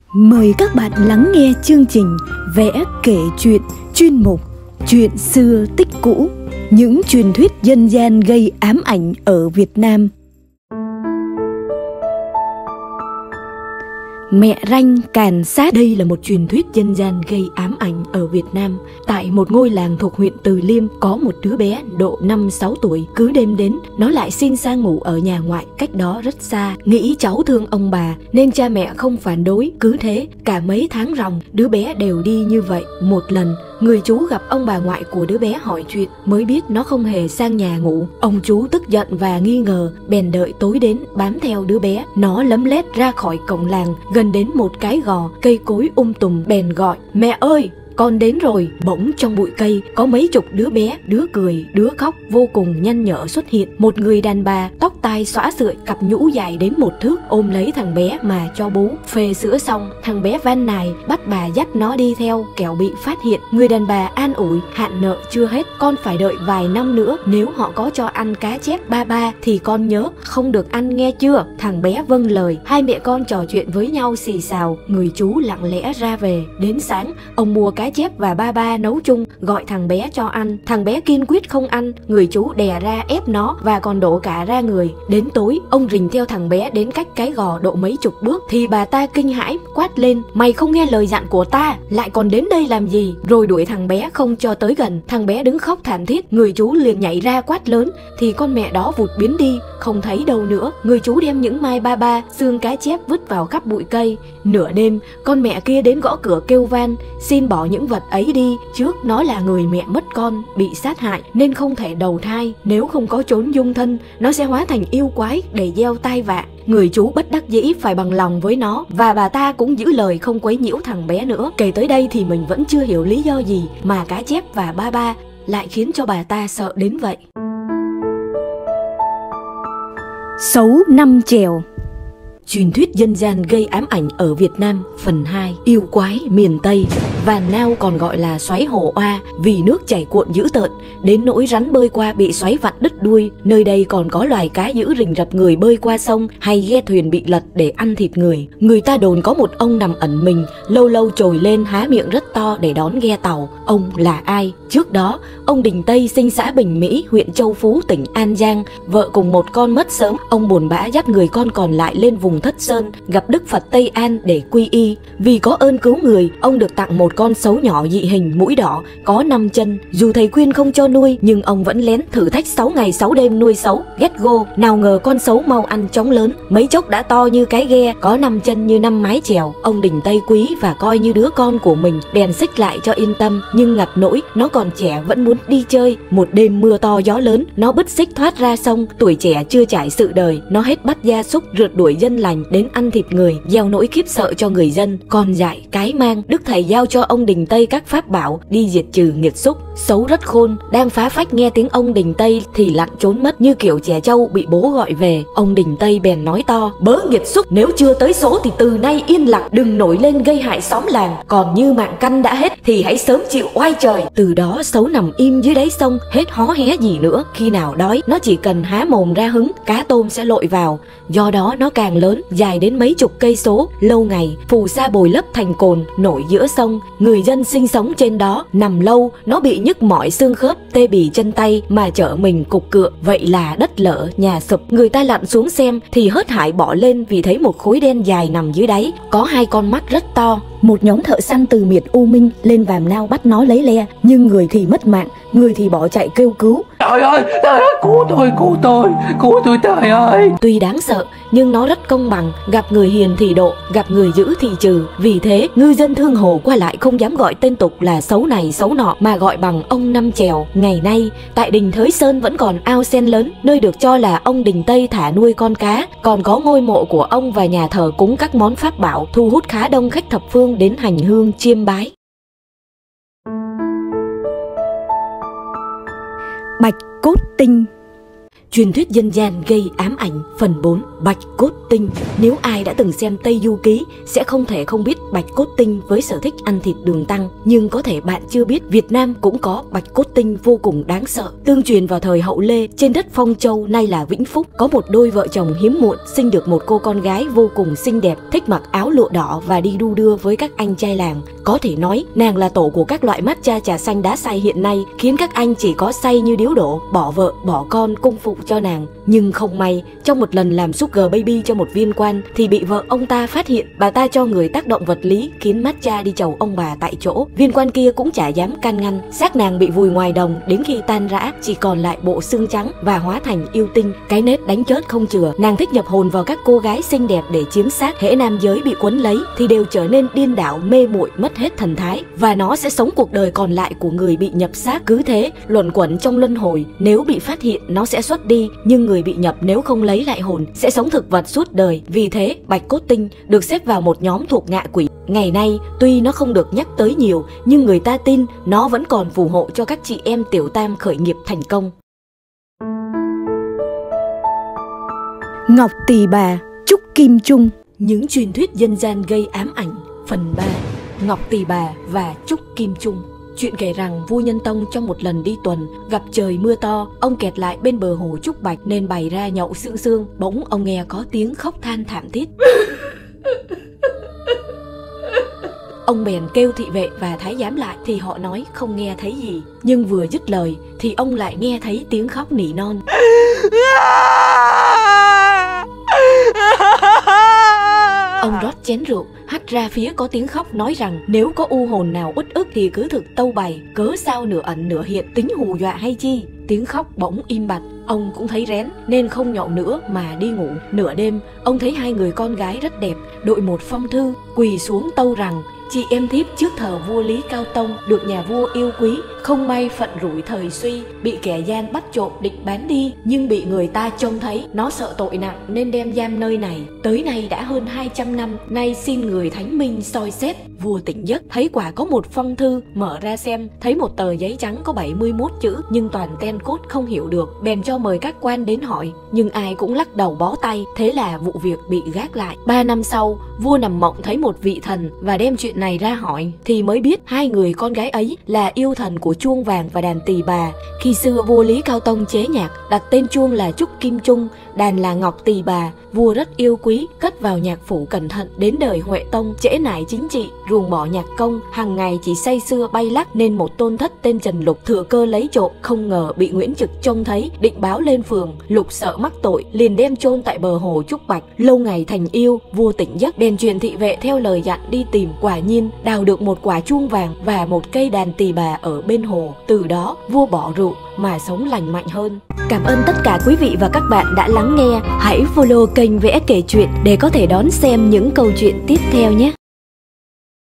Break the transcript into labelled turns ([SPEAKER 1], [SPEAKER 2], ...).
[SPEAKER 1] Mời các bạn lắng nghe chương trình Vẽ kể chuyện chuyên mục Chuyện xưa tích cũ, những truyền thuyết dân gian gây ám ảnh ở Việt Nam. Mẹ ranh càn sát. Đây là một truyền thuyết dân gian gây ám ảnh ở Việt Nam. Tại một ngôi làng thuộc huyện Từ Liêm có một đứa bé độ 5-6 tuổi. Cứ đêm đến, nó lại xin sang ngủ ở nhà ngoại cách đó rất xa. Nghĩ cháu thương ông bà nên cha mẹ không phản đối. Cứ thế, cả mấy tháng ròng, đứa bé đều đi như vậy. Một lần, người chú gặp ông bà ngoại của đứa bé hỏi chuyện, mới biết nó không hề sang nhà ngủ. Ông chú tức giận và nghi ngờ, bèn đợi tối đến bám theo đứa bé. Nó lấm lét ra khỏi cổng làng, gần đến một cái gò cây cối tùm, bèn gọi: "Mẹ ơi, con đến rồi." Bỗng trong bụi cây có mấy chục đứa bé, đứa cười, đứa khóc vô cùng nhăn nhở xuất hiện. Một người đàn bà tóc tai xõa sượi, cặp nhũ dài đến 1 thước, ôm lấy thằng bé mà cho bú. Phê sữa xong, thằng bé van nài bắt bà dắt nó đi theo, kẻo bị phát hiện. Người đàn bà an ủi: "Hạn nợ chưa hết, con phải đợi vài năm nữa. Nếu họ có cho ăn cá chép ba ba thì con nhớ không được ăn, nghe chưa?" Thằng bé vâng lời. Hai mẹ con trò chuyện với nhau xì xào. Người chú lặng lẽ ra về. Đến sáng, ông mua cá chép và ba ba nấu chung, gọi thằng bé cho ăn. Thằng bé kiên quyết không ăn. Người chú đè ra ép nó và còn đổ cả ra người. Đến tối, ông rình theo thằng bé đến cách cái gò độ mấy chục bước thì bà ta kinh hãi quát lên: "Mày không nghe lời dặn của ta, lại còn đến đây làm gì?" Rồi đuổi thằng bé không cho tới gần. Thằng bé đứng khóc thảm thiết. Người chú liền nhảy ra quát lớn thì con mẹ đó vụt biến đi, không thấy đâu nữa. Người chú đem những mai ba ba, xương cá chép vứt vào khắp bụi cây. Nửa đêm, con mẹ kia đến gõ cửa kêu van xin bỏ những vật ấy đi. Trước nó là người mẹ mất con, bị sát hại nên không thể đầu thai. Nếu không có chốn dung thân, nó sẽ hóa thành yêu quái để gieo tai vạ. Người chú bất đắc dĩ phải bằng lòng với nó, và bà ta cũng giữ lời không quấy nhiễu thằng bé nữa. Kể tới đây thì mình vẫn chưa hiểu lý do gì mà cá chép và ba ba lại khiến cho bà ta sợ đến vậy. Sấu năm chèo. Truyền thuyết dân gian gây ám ảnh ở Việt Nam phần 2. Yêu quái miền Tây. Vàn Nao còn gọi là xoáy hổ oa vì nước chảy cuộn dữ tợn, đến nỗi rắn bơi qua bị xoáy vặn đứt đuôi. Nơi đây còn có loài cá dữ rình rập người bơi qua sông, hay ghe thuyền bị lật để ăn thịt người. Người ta đồn có một ông nằm ẩn mình, lâu lâu trồi lên há miệng rất to để đón ghe tàu. Ông là ai? Trước đó, ông Đình Tây sinh xã Bình Mỹ, huyện Châu Phú, tỉnh An Giang. Vợ cùng một con mất sớm. Ông buồn bã dắt người con còn lại lên vùng Thất Sơn gặp Đức Phật Tây An để quy y. Vì có ơn cứu người, ông được tặng một con sấu nhỏ dị hình, mũi đỏ, có 5 chân. Dù thầy khuyên không cho nuôi, nhưng ông vẫn lén thử thách 6 ngày 6 đêm nuôi sấu. Ghét gô, nào ngờ con sấu mau ăn chóng lớn, mấy chốc đã to như cái ghe, có 5 chân như 5 mái chèo. Ông Đình Tây quý và coi như đứa con của mình, bèn xích lại cho yên tâm. Nhưng ngặt nỗi nó còn trẻ vẫn muốn đi chơi. Một đêm mưa to gió lớn, nó bứt xích thoát ra sông. Tuổi trẻ chưa trải sự đời, nó hết bắt gia súc, rượt đuổi dân lành đến ăn thịt người, gieo nỗi khiếp sợ cho người dân. Còn dạy cái mang, Đức thầy giao cho ông Đình Tây các pháp bảo đi diệt trừ nghiệt xúc. Sấu rất khôn, đang phá phách nghe tiếng ông Đình Tây thì lặn trốn mất như kiểu trẻ trâu bị bố gọi về. Ông Đình Tây bèn nói to: "Bớ nghiệt xúc, nếu chưa tới số thì từ nay yên lặng, đừng nổi lên gây hại xóm làng. Còn như mạng căn đã hết thì hãy sớm chịu oai trời." Từ đó sấu nằm im dưới đáy sông, hết hó hé gì nữa. Khi nào đói, nó chỉ cần há mồm ra hứng, cá tôm sẽ lội vào. Do đó nó càng lớn, dài đến mấy chục cây số. Lâu ngày, phù sa bồi lấp thành cồn nổi giữa sông. Người dân sinh sống trên đó nằm lâu, nó bị nhức mỏi xương khớp, tê bì chân tay mà chở mình cục cựa. Vậy là đất lở, nhà sụp. Người ta lặn xuống xem thì hớt hải bỏ lên vì thấy một khối đen dài nằm dưới đáy, có 2 con mắt rất to. Một nhóm thợ săn từ miệt U Minh lên Vàm Nao bắt nó lấy le, nhưng người thì mất mạng, người thì bỏ chạy kêu cứu:
[SPEAKER 2] "Trời ơi, cứu tôi trời ơi."
[SPEAKER 1] Tuy đáng sợ nhưng nó rất công bằng, gặp người hiền thì độ, gặp người dữ thì trừ. Vì thế ngư dân thương hồ qua lại không dám gọi tên tục là sấu này sấu nọ, mà gọi bằng ông Năm Chèo. Ngày nay tại đình Thới Sơn vẫn còn ao sen lớn, nơi được cho là ông Đình Tây thả nuôi con cá. Còn có ngôi mộ của ông và nhà thờ cúng các món pháp bảo, thu hút khá đông khách thập phương đến hành hương chiêm bái. Bạch cốt tinh. Truyền thuyết dân gian gây ám ảnh phần 4. Bạch cốt tinh. Nếu ai đã từng xem Tây Du Ký sẽ không thể không biết bạch cốt tinh với sở thích ăn thịt đường tăng. Nhưng có thể bạn chưa biết Việt Nam cũng có bạch cốt tinh vô cùng đáng sợ. Tương truyền vào thời Hậu Lê, trên đất Phong Châu nay là Vĩnh Phúc, có một đôi vợ chồng hiếm muộn sinh được một cô con gái vô cùng xinh đẹp, thích mặc áo lụa đỏ và đi đu đưa với các anh trai làng. Có thể nói nàng là tổ của các loại matcha trà xanh đá xay hiện nay, khiến các anh chỉ có say như điếu đổ, bỏ vợ bỏ con cung phụ cho nàng. Nhưng không may, trong một lần làm sugar baby cho một viên quan thì bị vợ ông ta phát hiện. Bà ta cho người tác động vật lý khiến matcha đi chầu ông bà tại chỗ. Viên quan kia cũng chả dám can ngăn. Xác nàng bị vùi ngoài đồng, đến khi tan rã chỉ còn lại bộ xương trắng và hóa thành yêu tinh. Cái nết đánh chớt không chừa, nàng thích nhập hồn vào các cô gái xinh đẹp để chiếm xác. Hễ nam giới bị quấn lấy thì đều trở nên điên đảo, mê muội, mất hết thần thái, và nó sẽ sống cuộc đời còn lại của người bị nhập xác cứ thế luẩn quẩn trong luân hồi. Nếu bị phát hiện nó sẽ xuất đi, nhưng người bị nhập nếu không lấy lại hồn sẽ sống thực vật suốt đời. Vì thế bạch cốt tinh được xếp vào một nhóm thuộc ngạ quỷ. Ngày nay tuy nó không được nhắc tới nhiều, nhưng người ta tin nó vẫn còn phù hộ cho các chị em tiểu tam khởi nghiệp thành công. Ngọc Tỳ Bà, Trúc Kim Trung. Những truyền thuyết dân gian gây ám ảnh phần 3. Ngọc Tỳ Bà và Trúc Kim Trung. Chuyện kể rằng vua Nhân Tông trong một lần đi tuần gặp trời mưa to, ông kẹt lại bên bờ hồ Trúc Bạch nên bày ra nhậu sương sương. Bỗng ông nghe có tiếng khóc than thảm thiết. Ông bèn kêu thị vệ và thái giám lại thì họ nói không nghe thấy gì. Nhưng vừa dứt lời thì ông lại nghe thấy tiếng khóc nỉ non. Ông rót chén rượu, hắt ra phía có tiếng khóc, nói rằng nếu có u hồn nào uất ức thì cứ thực tâu bày, cớ sao nửa ẩn nửa hiện, tính hù dọa hay chi. Tiếng khóc bỗng im bặt, ông cũng thấy rén nên không nhậu nữa mà đi ngủ. Nửa đêm, ông thấy hai người con gái rất đẹp đội một phong thư, quỳ xuống tâu rằng chị em thiếp trước thờ vua Lý Cao Tông được nhà vua yêu quý, không may phận rủi thời suy, bị kẻ gian bắt trộm định bán đi, nhưng bị người ta trông thấy, nó sợ tội nặng nên đem giam nơi này. Tới nay đã hơn 200 năm, nay xin người thánh minh soi xét. Vua tỉnh giấc thấy quả có một phong thư, mở ra xem thấy một tờ giấy trắng có 71 chữ nhưng toàn ten cốt không hiểu được, bèn cho mời các quan đến hỏi, nhưng ai cũng lắc đầu bó tay. Thế là vụ việc bị gác lại. 3 năm sau, vua nằm mộng thấy một vị thần và đem chuyện này ra hỏi thì mới biết hai người con gái ấy là yêu thần của chuông vàng và đàn tỳ bà. Khi xưa vua Lý Cao Tông chế nhạc đặt tên chuông là Trúc Kim Trung, đàn là Ngọc Tỳ Bà. Vua rất yêu quý, cất vào nhạc phủ cẩn thận. Đến đời Huệ Tông trễ nải chính trị, ruồng bỏ nhạc công, hàng ngày chỉ say sưa bay lắc, nên một tôn thất tên Trần Lục thừa cơ lấy trộm. Không ngờ bị Nguyễn Trực trông thấy, định báo lên phường. Lục sợ mắc tội liền đem chôn tại bờ hồ Trúc Bạch. Lâu ngày thành yêu, vua tỉnh giấc bèn truyền thị vệ theo lời dặn đi tìm. Quả nhiên đào được một quả chuông vàng và một cây đàn tỳ bà ở bên hồ. Từ đó vua bỏ rượu mà sống lành mạnh hơn. Cảm ơn tất cả quý vị và các bạn đã lắng nghe. Hãy follow kênh Vẽ Kể Chuyện để có thể đón xem những câu chuyện tiếp theo nhé.